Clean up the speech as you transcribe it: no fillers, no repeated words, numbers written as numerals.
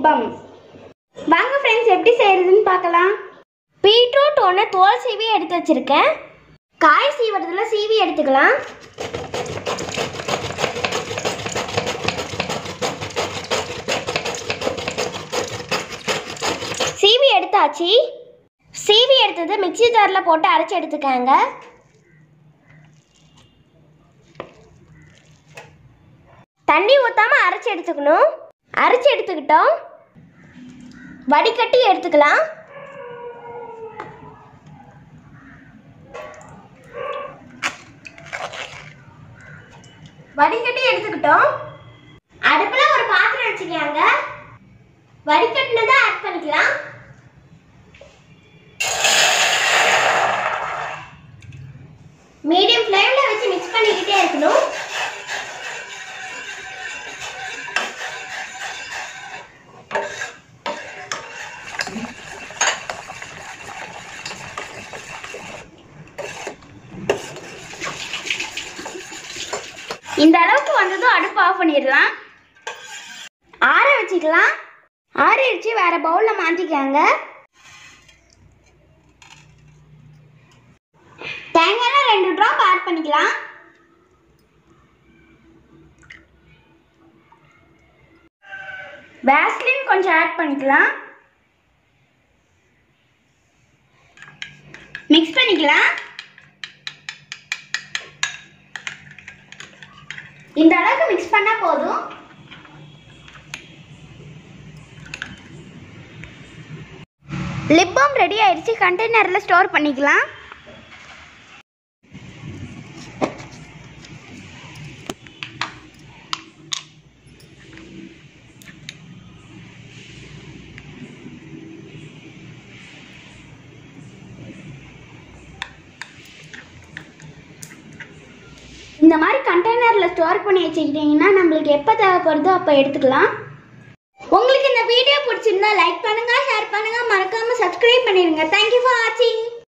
Bomb. வாங்க friends எப்படி செய்யறதுன்னு பார்க்கலாம். பீட்ரூட் ஒன்று தோல் சீவி எடுத்து வச்சிருக்கேன். காய் சீவறதுல சீவி எடுத்துக்கலாம். சீவி எடுத்தாச்சு. சீவி எடுத்தது மிக்ஸி ஜார்ல போட்டு அரைச்சு எடுத்துக்கங்க. தண்ணி ஊத்தாம அரைச்சு எடுத்துக்கணும். அரைச்சு எடுத்துக்கிட்டோம். வடிகட்டி எடுத்துக்கலாம். வடிகட்டி எடுத்துக்கிட்டோம். அடுப்புல ஒரு பாத்திரம் வச்சுக்கங்க. வடிகட்டினதை ஆட் பண்ணிக்கலாம். மீடியம் ஃப்ளேம்ல வச்சு மிக்ஸ் பண்ணிக்கிட்டே இருக்கணும். இந்த அளவுக்கு வந்ததும் அடுப்பு ஆஃப் பண்ணிடலாம். ஆற வச்சுக்கலாம். ஆறிடுச்சு. வேற பவுல்ல மாத்திக்கங்க. தேங்காய் 2 டிராப் ஆட் பண்ணிக்கலாம். வேஸ்லின் கொஞ்சம் ஆட் பண்ணிக்கலாம். மிக்ஸ் பண்ணிக்கலாம். இந்த அளவுக்கு மிக்ஸ் பண்ணா போதும். லிப் பாம் ரெடி ஆயிடுச்சு. கண்டெய்னர்ல ஸ்டோர் பண்ணிக்கலாம். இந்த மாதிரி கண்டெய்னர்ல ஸ்டோர் பண்ணி வச்சுக்கிட்டீங்கன்னா நம்மளுக்கு எப்போ தேவைப்படுதோ அப்போ எடுத்துக்கலாம். உங்களுக்கு இந்த வீடியோ பிடிச்சிருந்தா லைக் பண்ணுங்க, ஷேர் பண்ணுங்க, மறக்காம சப்ஸ்கிரைப் பண்ணிடுங்க. தேங்க்யூ ஃபார் வாட்சிங்.